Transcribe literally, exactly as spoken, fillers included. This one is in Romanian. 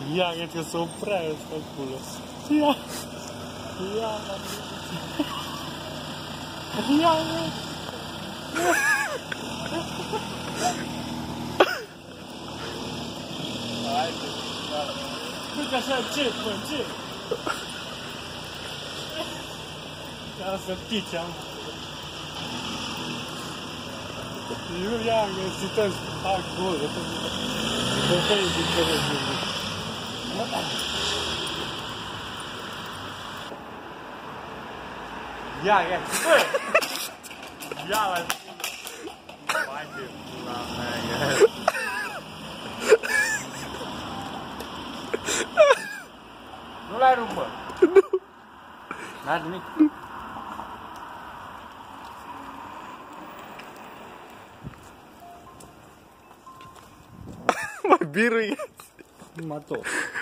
Ia, că să oprea ăsta acolo. Ia! Ia! Ia! Haide! Uite așa, ce, bă, ce? Ia să pici, am. Eu ia, că stăm acolo. Că vezi din televizor. Ia, ia, bă! Ia la tine! Hai de pula mea, ia! Nu l-ai rupt, bă? Nu! N-ai nimic? Mai biruieți! Numai tot.